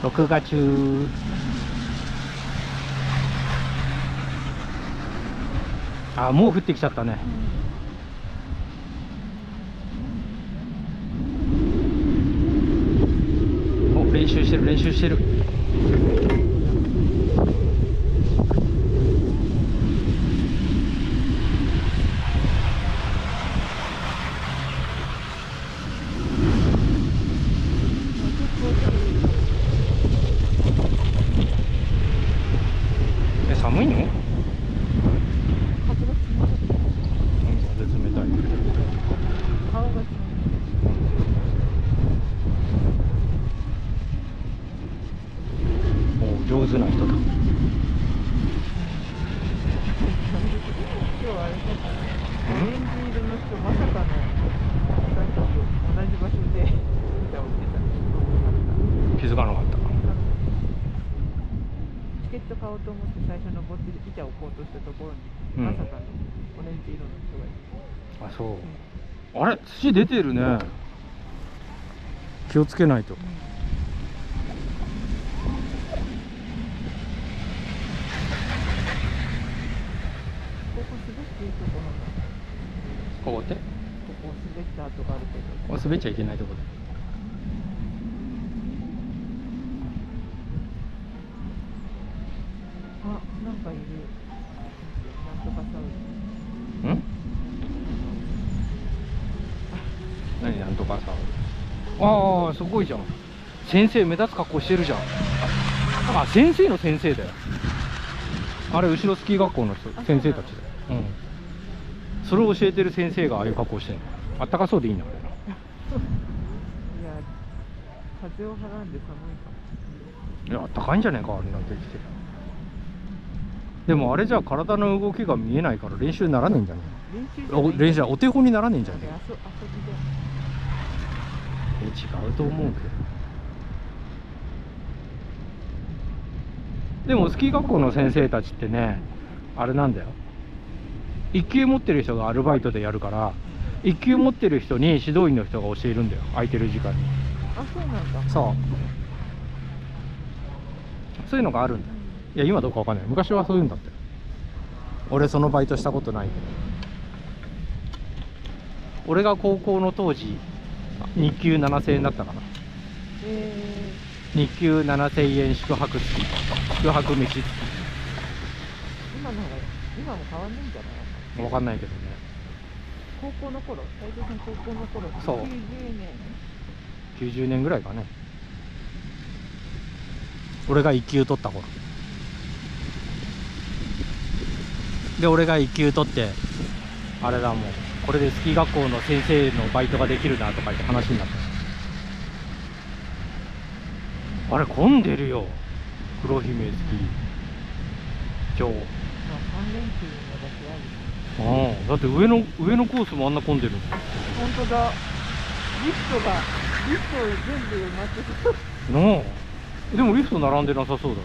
録画中。あ、もう降ってきちゃったね。お、練習してる練習してる。え、寒いの？風冷たい。お、上手な人だ。 今日はあれだったね。オレンジ色の人、まさかのさっき同じ場所で板を売ってた。 気づかなかった。 チケット買おうと思って最初登って板を置こうとしたところに、 うんまさかのオレンジ色の人がいて。 あ、そう。あれ、土出てるね。気をつけないと。 ここ滑っていいところなの。 ここってここ滑った跡があるけど。 ここ滑っちゃいけないところ。 あ、なんかいる。なんとかサウル。 ん？何なんとかさ。ああ、すごいじゃん。先生目立つ格好してるじゃん。あ、先生の先生だよ。あれ後ろスキー学校の人、先生たちだよ。うん。それを教えてる先生がああいう格好してるの。あったかそうでいいんだ、あれな。 いや、風をはらんで寒いかも。 いや、あったかいんじゃねえか、あれなんて来て。でもあれじゃ体の動きが見えないから練習にならねえんじゃねえの。練習お手本にならねえんじゃねえの。 遊びで。 違うと思うけど。でもスキー学校の先生たちってね、あれなんだよ。1級持ってる人がアルバイトでやるから、1級持ってる人に指導員の人が教えるんだよ、空いてる時間に。 あ、そうなんだ。 そうそういうのがあるんだよ。いや、今どうかわかんない。昔はそういうんだって。俺そのバイトしたことないけど。俺が高校の当時日給7000円だったかな。日給7000円宿泊付き、宿泊飯付き。 今も変わんないんじゃない？ わかんないけどね。 高校の頃、斉藤さん高校の頃、 そう 90年。 90年ぐらいかね。俺が1級取った頃で、俺が1級取って、あれだもん、これでスキー学校の先生のバイトができるなとか言って話になった。あれ混んでるよ、黒姫スキー場。 3連休の場所ある。 だって上のコースもあんな混んでる。 本当だ。リフト全部埋まってそう。 なあ、でもリフト並んでなさそうだぜ。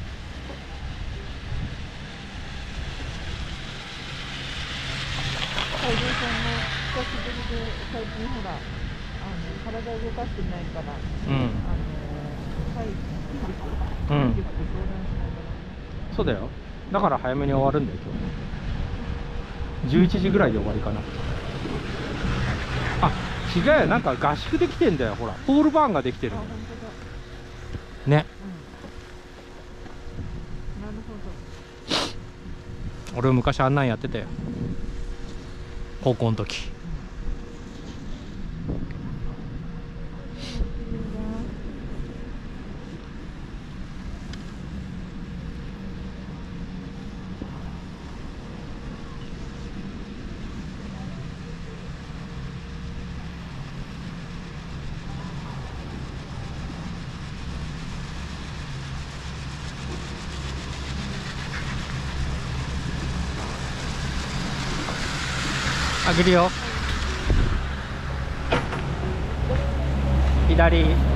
斉藤さんも久しぶりで最近ほら体を動かしてないから、筋肉相談しながら。 そうだよ。だから早めに終わるんだよ今日。11時ぐらいで終わりかな。あ、違うよ、なんか合宿できてんだよ。ほらポールバーンができてるんだよね。 なるほど。 俺昔あんなんやってたよ、高校の時。あげるよ。左。